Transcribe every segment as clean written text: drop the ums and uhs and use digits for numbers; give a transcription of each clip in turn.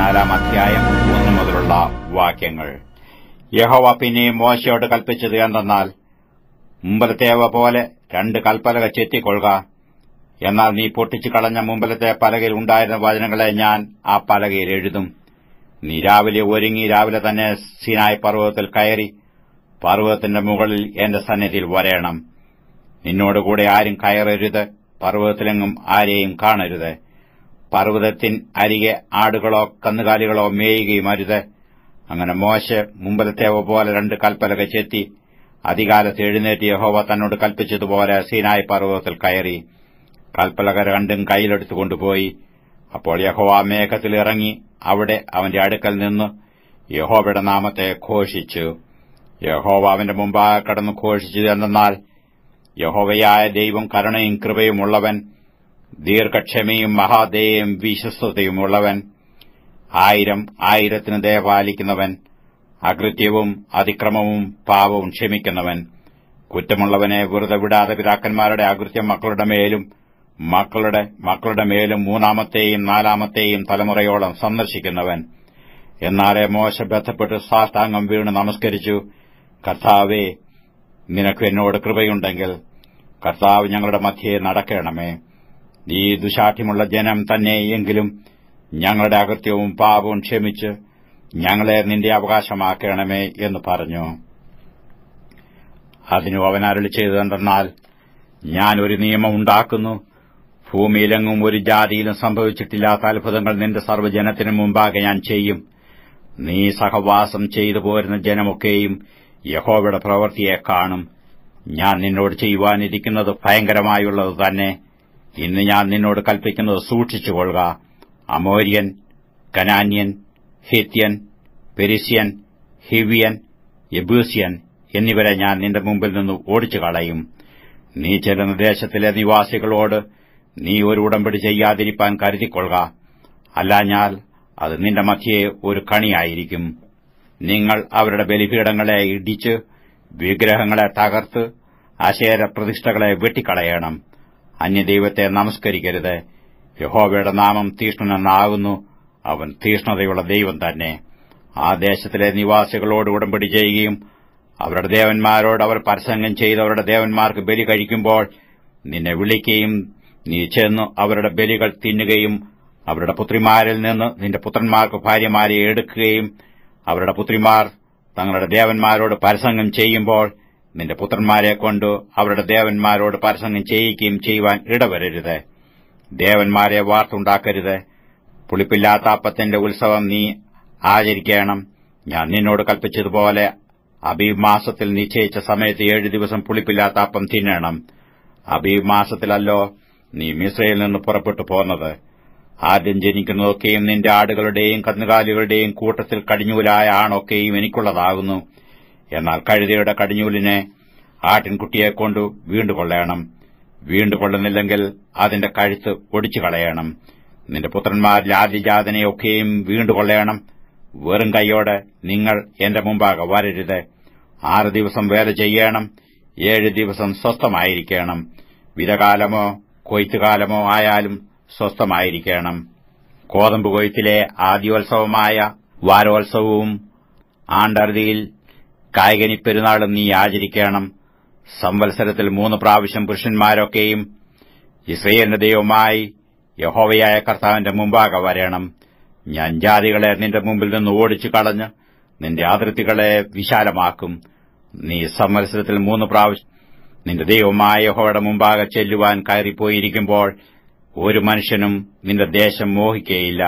14 അധ്യായം 1 മുതലുള്ള വാക്യങ്ങൾ. യഹോവ പിന്നെയും മോശയോട് കൽപ്പിച്ചത് എന്തെന്നാൽ, മുമ്പലത്തേവ പോലെ 2 കൽപ്പലക ചെത്തിക്കൊള്ളുക. എന്നാൽ നീ പൊട്ടിച്ചു കളഞ്ഞ മുമ്പലത്തെ പലകയിൽ ഉണ്ടായിരുന്ന വചനങ്ങളെ ഞാൻ ആ പലകയിൽ എഴുതും. നീ രാവിലെ ഒരുങ്ങി രാവിലെ തന്നെ സീനായി പർവ്വതത്തിൽ കയറി പർവ്വതത്തിന്റെ മുകളിൽ എന്റെ സന്നിധിയിൽ വരേണം. നിന്നോടുകൂടെ ആരും കയറരുത്, പർവ്വതത്തിലെങ്ങും ആരെയും കാണരുത്. പർവ്വതത്തിൻ അരികെ ആടുകളോ കന്നുകാലികളോ മേയുകയും അരുത്. അങ്ങനെ മോശെ മുമ്പലത്തേവ പോലെ 2 കൽപ്പലക ചെത്തി അതികാലത്ത് എഴുന്നേറ്റ് യഹോവ തന്നോട് കൽപ്പിച്ചതുപോലെ സീനായി പർവ്വതത്തിൽ കയറി കൽപ്പലക 2 കൈയിലെടുത്തുകൊണ്ടുപോയി. അപ്പോൾ യഹോവ മേഘത്തിൽ ഇറങ്ങി അവിടെ അവന്റെ അടുക്കൽ നിന്ന് യഹോവയുടെ നാമത്തെ ഘോഷിച്ചു. യഹോവ അവന്റെ മുമ്പാകെ കടന്നു ഘോഷിച്ചത് എന്തെന്നാൽ, യഹോവയായ ദൈവം കരുണയും കൃപയും ഉള്ളവൻ, ദീർഘക്ഷമയും മഹാദയയും വിശ്വസ്തതയുമുള്ളവൻ, 1000 ദയ പാലിക്കുന്നവൻ, അകൃത്യവും അതിക്രമവും പാപവും ക്ഷമിക്കുന്നവൻ, കുറ്റമുള്ളവനെ വെറുതെ വിടാതെ പിതാക്കന്മാരുടെ അകൃത്യം മക്കളുടെ മേലും മക്കളുടെ മക്കളുടെ മേലും 3-ാമത്തെയും 4-ാമത്തെയും തലമുറയോളം സന്ദർശിക്കുന്നവൻ. എന്നാലേ മോശ ബന്ധപ്പെട്ട് സാഷ്ടാംഗം വീണ് നമസ്കരിച്ചു. കർത്താവേ, നിനക്ക് എന്നോട് കൃപയുണ്ടെങ്കിൽ കർത്താവ് ഞങ്ങളുടെ മധ്യേ നടക്കണമേ. ഈ ദുശാഠ്യമുള്ള ജനം തന്നെയെങ്കിലും ഞങ്ങളുടെ അകൃത്യവും പാപവും ക്ഷമിച്ച് ഞങ്ങളെ നിന്റെ അവകാശമാക്കണമേ എന്ന് പറഞ്ഞു. അതിനു അവൻ അരുളി ചെയ്തതെന്തെന്നാൽ, ഞാൻ ഒരു നിയമം ഉണ്ടാക്കുന്നു. ഭൂമിയിലെങ്ങും ഒരു ജാതിയിലും സംഭവിച്ചിട്ടില്ലാത്ത അത്ഭുതങ്ങൾ നിന്റെ സർവ്വജനത്തിനു മുമ്പാകെ ഞാൻ ചെയ്യും. നീ സഹവാസം ചെയ്തു പോരുന്ന ജനമൊക്കെയും യഹോവയുടെ പ്രവൃത്തിയെ കാണും. ഞാൻ നിന്നോട് ചെയ്യുവാനിരിക്കുന്നത് ഭയങ്കരമായുള്ളത് തന്നെ. ഇന്ന് ഞാൻ നിന്നോട് കൽപ്പിക്കുന്നത് സൂക്ഷിച്ചുകൊള്ളുക. അമോര്യൻ, കനാന്യൻ, ഹിത്യൻ, പെരിസ്യൻ, ഹിവ്യൻ, യെബൂസ്യൻ എന്നിവരെ ഞാൻ നിന്റെ മുമ്പിൽ നിന്ന് ഓടിച്ചു കളയും. നീ ചെല്ലുന്ന ദേശത്തിലെ നിവാസികളോട് നീ ഒരു ഉടമ്പടി ചെയ്യാതിരിപ്പാൻ കരുതിക്കൊള്ളുക. അല്ലാഞ്ഞാൽ അത് നിന്റെ മധ്യേ ഒരു കണിയായിരിക്കും. നിങ്ങൾ അവരുടെ ബലിപീഠങ്ങളെ ഇടിച്ച് വിഗ്രഹങ്ങളെ തകർത്ത് അശേര പ്രതിഷ്ഠകളെ വെട്ടിക്കളയണം. അന്യദൈവത്തെ നമസ്കരിക്കരുത്. യഹോവയുടെ നാമം തീഷ്ണനെന്നാകുന്നു. അവൻ തീഷ്ണതയുള്ള ദൈവം തന്നെ. ആ ദേശത്തിലെ നിവാസികളോട് ഉടമ്പടി ചെയ്യുകയും അവരുടെ ദേവന്മാരോട് അവർ പരസംഗം ചെയ്ത് അവരുടെ ദേവന്മാർക്ക് ബലി കഴിക്കുമ്പോൾ നിന്നെ വിളിക്കുകയും നീ ചെന്ന് അവരുടെ ബലികൾ തിന്നുകയും അവരുടെ പുത്രിമാരിൽ നിന്ന് നിന്റെ പുത്രന്മാർക്ക് ഭാര്യമാരെ എടുക്കുകയും അവരുടെ പുത്രിമാർ തങ്ങളുടെ ദേവന്മാരോട് പരസംഗം ചെയ്യുമ്പോൾ നിന്റെ പുത്രന്മാരെ കൊണ്ട് അവരുടെ ദേവന്മാരോട് പരസംഗം ചെയ്യിക്കുകയും ചെയ്യുവാൻ ഇടവരരുത്. ദേവന്മാരെ വാർത്തുണ്ടാക്കരുത്. പുളിപ്പില്ലാത്ത അപ്പത്തിന്റെ ഉത്സവം നീ ആചരിക്കണം. ഞാൻ നിന്നോട് കൽപ്പിച്ചതുപോലെ അബീബ് മാസത്തിൽ നിശ്ചയിച്ച സമയത്ത് 7 ദിവസം പുളിപ്പില്ലാത്ത അപ്പം തിന്നണം. അബീബ് മാസത്തിലല്ലോ നീ മിസ്രയിൽ നിന്ന് പുറപ്പെട്ടു പോന്നത്. ആദ്യം ജനിക്കുന്നതൊക്കെയും നിന്റെ ആടുകളുടെയും കന്നുകാലികളുടെയും കൂട്ടത്തിൽ കടിഞ്ഞൂലായ ആണൊക്കെയും എനിക്കുള്ളതാകുന്നു. എന്നാൽ കഴുതയുടെ കടിഞ്ഞൂലിനെ ആട്ടിൻകുട്ടിയെക്കൊണ്ട് വീണ്ടുകൊള്ളണം. വീണ്ടുകൊള്ളുന്നില്ലെങ്കിൽ അതിന്റെ കഴുത്ത് ഒടിച്ചു കളയണം. നിന്റെ പുത്രന്മാരിൽ ആദ്യജാതനെയൊക്കെയും വീണ്ടുകൊള്ളണം. വെറും കൈയോടെ നിങ്ങൾ എന്റെ മുമ്പാകെ വരരുത്. 6 ദിവസം വേല ചെയ്യണം. 7 ദിവസം സ്വസ്ഥമായിരിക്കണം. വിതകാലമോ കൊയ്ത്തുകാലമോ ആയാലും സ്വസ്ഥമായിരിക്കണം. കോതമ്പ് കൊയ്ത്തിലെ ആദ്യോത്സവമായ വാരോത്സവവും ആണ്ടറുതിയിൽ കായ്കനിപ്പെരുന്നാളും നീ ആചരിക്കണം. സംവത്സരത്തിൽ 3 പ്രാവശ്യം പുരുഷന്മാരൊക്കെയും ഇസ്രായേലിന്റെ ദൈവമായി യഹോവയായ കർത്താവിന്റെ മുമ്പാകെ വരണം. ഞാൻ ജാതികളെ നിന്റെ മുമ്പിൽ നിന്ന് ഓടിച്ചു കളഞ്ഞ് നിന്റെ അതിർത്തികളെ വിശാലമാക്കും. നീ സംവത്സരത്തിൽ 3 പ്രാവശ്യം നിന്റെ ദൈവമായ യഹോവയുടെ മുമ്പാകെ ചെല്ലുവാൻ കയറിപ്പോയിരിക്കുമ്പോൾ ഒരു മനുഷ്യനും നിന്റെ ദേശം മോഹിക്കയില്ല.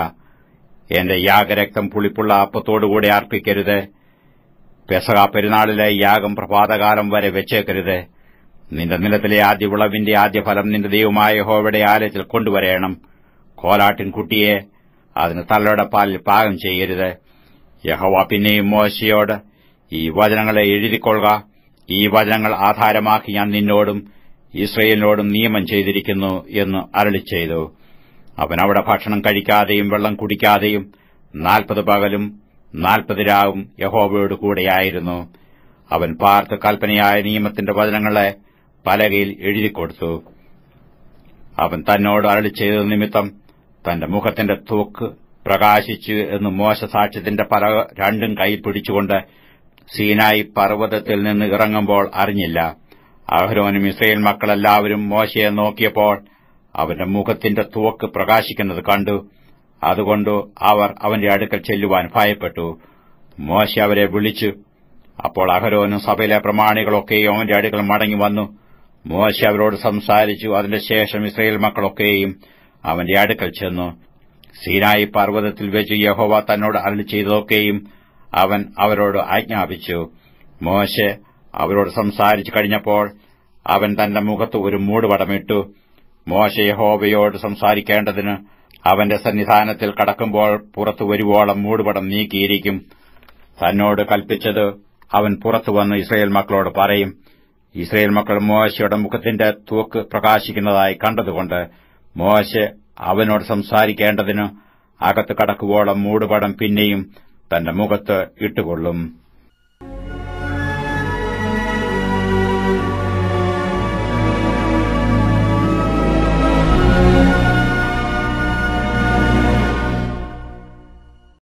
എന്റെ യാഗരക്തം പുളിപ്പുള്ള അപ്പത്തോടുകൂടെ അർപ്പിക്കരുത്. പെസഹ പെരുന്നാളിലെ യാഗം പ്രഭാതകാലം വരെ വെച്ചേക്കരുത്. നിന്റെ നിലത്തിലെ ആദ്യ വിളവിന്റെ ആദ്യഫലം നിന്റെ ദൈവമായ യഹോവയുടെ ആലയത്തിൽ കൊണ്ടുവരേണം. കോലാട്ടിൻകുട്ടിയെ അതിന് തള്ളയുടെ പാലിൽ പാകം ചെയ്യരുത്. യഹോവ പിന്നെയും മോശയോട്, ഈ വചനങ്ങളെ എഴുതിക്കൊള്ളുക. ഈ വചനങ്ങൾ ആധാരമാക്കി ഞാൻ നിന്നോടും ഇസ്രായേലിനോടും നിയമം ചെയ്തിരിക്കുന്നു എന്ന് അരുളിച്ചെയ്തു. അവൻ അവിടെ ഭക്ഷണം കഴിക്കാതെയും വെള്ളം കുടിക്കാതെയും 40 പകലും 40 രാവും യഹോവയോട് കൂടെയായിരുന്നു. അവൻ പാർത്ത് കൽപ്പനയായ നിയമത്തിന്റെ വചനങ്ങളെ പലകയിൽ എഴുതിക്കൊടുത്തു. അവൻ തന്നോട് അരുളിച്ചെയ്ത നിമിത്തം തന്റെ മുഖത്തിന്റെ തൂക്ക് പ്രകാശിച്ചു എന്ന് മോശ സാക്ഷ്യത്തിന്റെ പലക രണ്ടും കൈയിൽ പിടിച്ചുകൊണ്ട് സീനായി പർവ്വതത്തിൽ നിന്ന് ഇറങ്ങുമ്പോൾ അറിഞ്ഞില്ല. അഹരോനും ഇസ്രായേൽ മക്കളെല്ലാവരും മോശയെ നോക്കിയപ്പോൾ അവന്റെ മുഖത്തിന്റെ തുവക്ക് പ്രകാശിക്കുന്നത് കണ്ടു. അതുകൊണ്ട് അവർ അവന്റെ അടുക്കൽ ചെല്ലുവാൻ ഭയപ്പെട്ടു. മോശ അവരെ വിളിച്ചു. അപ്പോൾ അഹരോനും സഭയിലെ പ്രമാണികളൊക്കെയും അവന്റെ അടുക്കൽ മടങ്ങി വന്നു. മോശ അവരോട് സംസാരിച്ചു. അതിന്റെ ശേഷം ഇസ്രായേൽ മക്കളൊക്കെയും അവന്റെ അടുക്കൽ ചെന്നു. സീനായി പർവ്വതത്തിൽ വെച്ച് യഹോവ തന്നോട് അരുളി ചെയ്തതൊക്കെയും അവൻ അവരോട് ആജ്ഞാപിച്ചു. മോശെ അവരോട് സംസാരിച്ചു കഴിഞ്ഞപ്പോൾ അവൻ തന്റെ മുഖത്ത് ഒരു മൂടുപടമിട്ടു. മോശെ യഹോവയോട് സംസാരിക്കേണ്ടതിന് അവന്റെ സന്നിധാനത്തിൽ കടക്കുമ്പോൾ പുറത്തു വരുവോളം മൂടുപടം നീക്കിയിരിക്കും. തന്നോട് കൽപ്പിച്ചത് അവൻ പുറത്തുവന്ന് ഇസ്രായേൽ മക്കളോട് പറയും. ഇസ്രായേൽ മക്കൾ മോശയുടെ മുഖത്തിന്റെ തൂക്ക് പ്രകാശിക്കുന്നതായി കണ്ടതുകൊണ്ട് മോശെ അവനോട് സംസാരിക്കേണ്ടതിന് അകത്ത് കടക്കുവോളം മൂടുപടം പിന്നെയും തന്റെ മുഖത്ത് ഇട്ടുകൊള്ളും.